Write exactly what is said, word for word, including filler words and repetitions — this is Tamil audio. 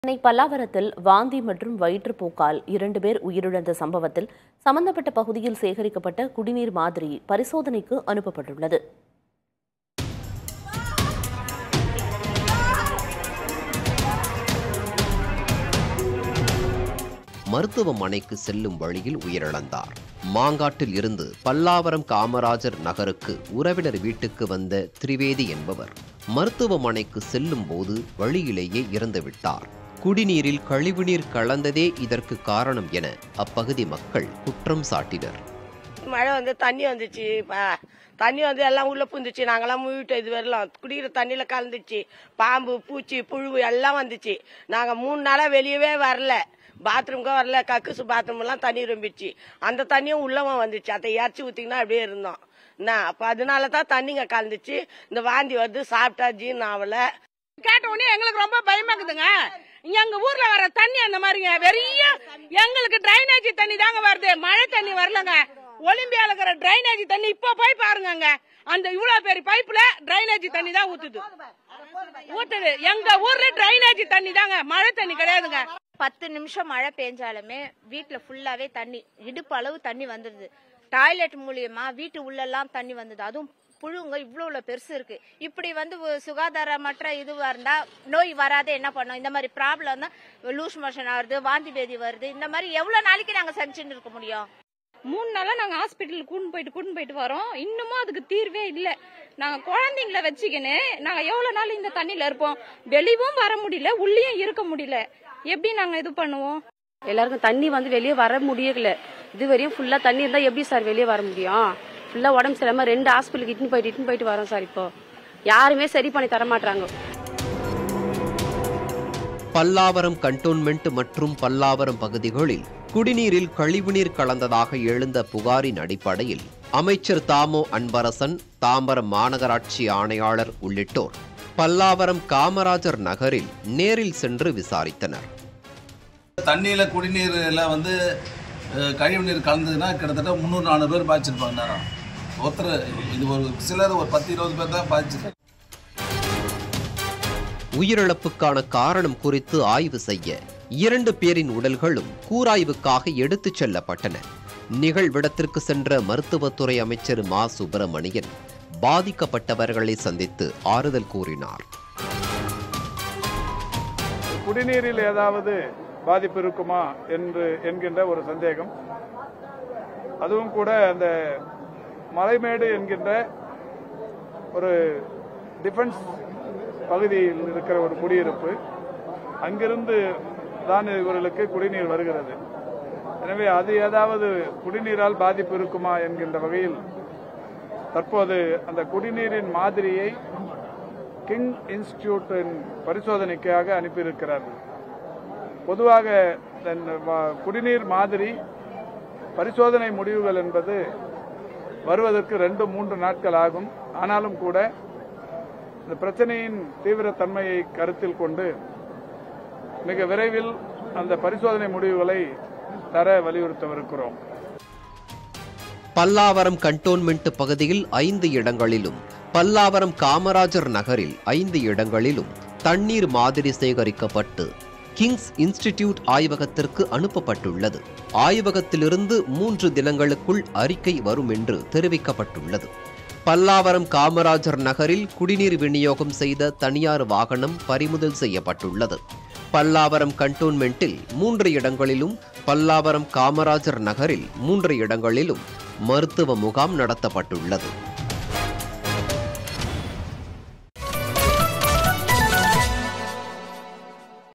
சென்னை பல்லாவரத்தில் வாந்தி மற்றும் வயிற்றுப்போக்கால் இரண்டு பேர் உயிரிழந்த சம்பவத்தில் சம்பந்தப்பட்ட பகுதியில் சேகரிக்கப்பட்ட குடிநீர் மாதிரி பரிசோதனைக்கு அனுப்பப்பட்டுள்ளது. மருத்துவமனைக்கு செல்லும் வழியில் உயிரிழந்தார். மாங்காட்டில் இருந்து பல்லாவரம் காமராஜர் நகருக்கு உறவினர் வீட்டுக்கு வந்த திரிவேதி என்பவர் மருத்துவமனைக்கு செல்லும் போது வழியிலேயே இறந்துவிட்டார். குடிநீரில் கழிவுநீர் கலந்ததே இதற்கு காரணம் என அப்பகுதி மக்கள் குற்றம் சாட்டினர். மழை வந்து தண்ணி வந்துச்சு, தண்ணி வந்து எல்லாம் உள்ள புந்துச்சு. நாங்கெல்லாம் மூவிட்டு இது வரலாம் குடிக்கிற தண்ணியில கலந்துச்சு. பாம்பு, பூச்சி, புழு எல்லாம் வந்துச்சு. நாங்க மூணு நாளா வெளியவே வரல, பாத்ரூம்க்கு வரல. கக்குசு பாத்ரூம் எல்லாம் தண்ணி ரொம்பிச்சு. அந்த தண்ணியும் உள்ளவன் வந்துச்சு. அதை இறச்சி ஊத்திங்கன்னா அப்படியே இருந்தோம். என்ன அப்ப அதனாலதான் தண்ணிங்க கலந்துச்சு. இந்த வாந்தி வந்து சாப்பிட்டா ஜீன் ஆகல. கேட்ட உடனே எங்களுக்கு ரொம்ப பயமா இருக்குதுங்க. எங்க ஊர்ல வர தண்ணி அந்த மாதிரிங்க வெறிய எங்களுக்கு டிரைனேஜ் தண்ணி தாங்க வருது, மழை தண்ணி வரலங்க. ஒலிம்பியால இருக்கிற டிரைனேஜ் தண்ணி இப்ப போய் பாருங்க, அந்த இவ்வளவு பெரிய பைப்ல டிரைனேஜ் தண்ணி தான் ஊத்துது ஊத்துது எங்க ஊர்ல டிரைனேஜ் தண்ணி தாங்க, மழை தண்ணி கிடையாதுங்க. பத்து நிமிஷம் மழை பெஞ்சாலுமே வீட்டுல ஃபுல்லாவே தண்ணி, இடுப்பு அளவு தண்ணி வந்துருது. டாய்லெட் மூலியமா வீட்டு உள்ளெல்லாம் தண்ணி வந்தது. அதுவும் புழுங்க இவ்வளவு பெருசு இருக்கு. இப்படி வந்து சுகாதாரமற்ற இதுவா இருந்தா நோய் வராத என்ன பண்ணும்? இந்த மாதிரி ப்ராப்ளம் தான், லூஸ் மோஷன் ஆகுது, வாந்தி பேதி வருது. இந்த மாதிரி எவ்வளவு நாளைக்கு நாங்க செஞ்சுட்டு இருக்க முடியும்? மூணு நாளா நாங்க ஹாஸ்பிட்டல் கூட்டு போயிட்டு கூட்டு போயிட்டு வரோம். இன்னமும் அதுக்கு தீர்வே இல்லை. நாங்க குழந்தைங்களை வச்சுக்கின்னு நாங்க எவ்வளவு நாள் இந்த தண்ணியில இருப்போம்? வெளியும் வர முடியல, உள்ளேயும் இருக்க முடியல. எப்படி நாங்க இது பண்ணுவோம்? எல்லாருக்கும் தண்ணி வந்து வெளியே வர முடியல. இது வரையும் ஃபுல்லா தண்ணி இருந்தா எப்படி சார் வெளியே வர முடியும்? ஃபுல்லா உடம்பு சரியில்லாம ரெண்டு ஹாஸ்பிட்டலுக்கு இட்டுன்னு போயிட்டு இட்டுன்னு போயிட்டு வரோம் சார். இப்போ யாருமே சரி பண்ணி தர மாட்டாங்க. பல்லாவரம் கண்டோன்மெண்ட் மற்றும் பல்லாவரம் பகுதிகளில் குடிநீரில் கழிவுநீர் கலந்ததாக எழுந்த புகாரின் அடிப்படையில் அமைச்சர் தாமோ அன்பரசன், தாம்பரம் மாநகராட்சி ஆணையாளர் உள்ளிட்டோர் பல்லாவரம் காமராஜர் நகரில் நேரில் சென்று விசாரித்தனர். தண்ணியில குடிநீர்ல வந்து கழிவுநீர் கலந்ததுன்னா கிட்டத்தட்ட முன்னூறு நானூறு பேர் பாதிச்சிருப்பாங்க. நேரம் ஒருத்தர் இது ஒரு சிலர் ஒரு பத்து இருபது பேர் தான் பாதிச்சிருக்காங்க. உயிரிழப்புக்கான காரணம் குறித்து ஆய்வு செய்ய இரண்டு பேரின் உடல்களும் கூராய்வுக்காக எடுத்துச் செல்லப்பட்டன. நிகழ்விடத்திற்கு சென்ற மருத்துவத்துறை அமைச்சர் மா சுப்பிரமணியன் பாதிக்கப்பட்டவர்களை சந்தித்து ஆறுதல் கூறினார். குடிநீரில் ஏதாவது பாதிப்பு இருக்குமா என்று என்கின்ற ஒரு சந்தேகம். அதுவும் கூட அந்த மலைமேடு என்கின்ற ஒரு டிஃபென்ஸ் பகுதியில் இருக்கிற ஒரு குடியிருப்பு, அங்கிருந்து தான் இவர்களுக்கு குடிநீர் வருகிறது. எனவே அது ஏதாவது குடிநீரால் பாதிப்பு இருக்குமா என்கின்ற வகையில் தற்போது அந்த குடிநீரின் மாதிரியை கிங் இன்ஸ்டிடியூட்டின் பரிசோதனைக்காக அனுப்பியிருக்கிறார்கள். பொதுவாக குடிநீர் மாதிரி பரிசோதனை முடிவுகள் என்பது வருவதற்கு ரெண்டு மூன்று நாட்கள் ஆகும். ஆனாலும் கூட இந்த பிரச்சனையின் தீவிரத்தன்மையை கருத்தில் கொண்டு மிக விரைவில் அந்த பரிசோதனை முடிவுகளை தர வலியுறுத்தவிருக்கிறோம். பல்லாவரம் கண்டோன்மெண்ட் பகுதியில் ஐந்து இடங்களிலும், பல்லாவரம் காமராஜர் நகரில் ஐந்து இடங்களிலும் தண்ணீர் மாதிரி சேகரிக்கப்பட்டு கிங்ஸ் இன்ஸ்டிடியூட் ஆய்வகத்திற்கு அனுப்பப்பட்டுள்ளது. ஆய்வகத்திலிருந்து மூன்று தினங்களுக்குள் அறிக்கை வரும் என்று தெரிவிக்கப்பட்டுள்ளது. பல்லாவரம் காமராஜர் நகரில் குடிநீர் விநியோகம் செய்த தனியார் வாகனம் பறிமுதல் செய்யப்பட்டுள்ளது. பல்லாவரம் கண்டோன்மெண்டில் மூன்று இடங்களிலும், பல்லாவரம் காமராஜர் நகரில் மூன்று இடங்களிலும் மருத்துவ முகாம் நடத்தப்பட்டுள்ளது.